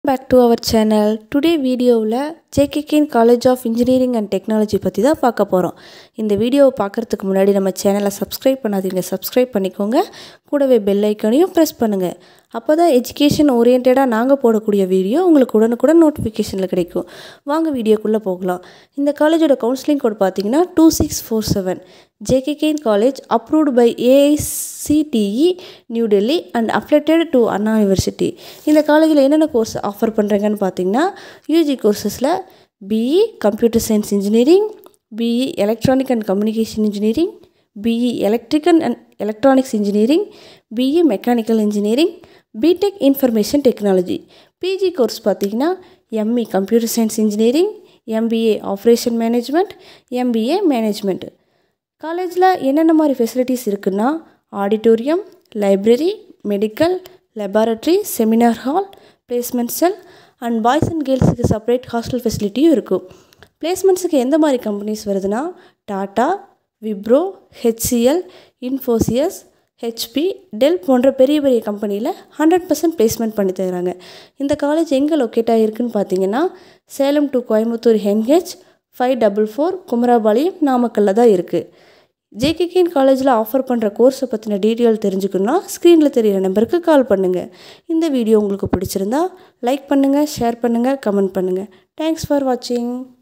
Back to our channel. Today video la JKK College of Engineering and Technology பத்தி தான் பார்க்க போறோம். இந்த வீடியோவை பார்க்கிறதுக்கு முன்னாடி நம்ம சேனலை subscribe பண்ணாதீங்க, subscribe பண்ணிக்கோங்க. கூடவே bell ஐகானையும் press பண்ணுங்க. அப்பதான் education oriented நாங்க போடக்கூடிய வீடியோ உங்களுக்கு உடனுக்குடன் நோட்டிஃபிகேஷன்ல கிடைக்கும். வாங்க வீடியோக்குள்ள போகலாம். இந்த காலேஜோட கவுன்சிலிங் கோட் பாத்தீங்கன்னா 2647. JKK College approved by AICTE New Delhi and affiliated to Anna University. இந்த காலேஜில் என்னென்ன கோர்ஸ் ஆஃபர் பண்ணுறாங்கன்னு பார்த்தீங்கன்னா யூஜி கோர்சஸில் BE Computer Science Engineering, BE Electronic and Communication Engineering, BE Electrical and Electronics Engineering, BE Mechanical Engineering, B.Tech Information Technology. PG course பார்த்தீங்கன்னா ME Computer Science Engineering, MBA Operation Management, MBA Management. காலேஜில் என்னென்ன மாதிரி facilities இருக்குன்னா auditorium, library, medical, laboratory, seminar hall, placement cell and boys and கேர்ள்ஸுக்கு separate hostel ஃபெசிலிட்டியும் இருக்கும். பிளேஸ்மெண்ட்ஸுக்கு எந்த மாதிரி கம்பெனிஸ் வருதுன்னா Tata, Wipro, HCL, Infosys, HP, Dell போன்ற பெரிய பெரிய கம்பெனியில் 100% பிளேஸ்மெண்ட் பண்ணி தராங்க. இந்த காலேஜ் எங்கே லொக்கேட் ஆகிருக்குன்னு பார்த்தீங்கன்னா சேலம் டு கோயம்புத்தூர் NH 544 குமராபாளையம் நாமக்கல்ல தான் இருக்குது. JKK காலேஜில் ஆஃபர் பண்ணுற கோர்ஸை பற்றின டீட்டெயில் தெரிஞ்சுக்கணுன்னா ஸ்க்ரீனில் தெரிகிற நம்பருக்கு கால் பண்ணுங்கள். இந்த வீடியோ உங்களுக்கு பிடிச்சிருந்தா லைக் பண்ணுங்கள், ஷேர் பண்ணுங்கள், கமெண்ட் பண்ணுங்கள். தேங்க்ஸ் ஃபார் வாட்சிங்.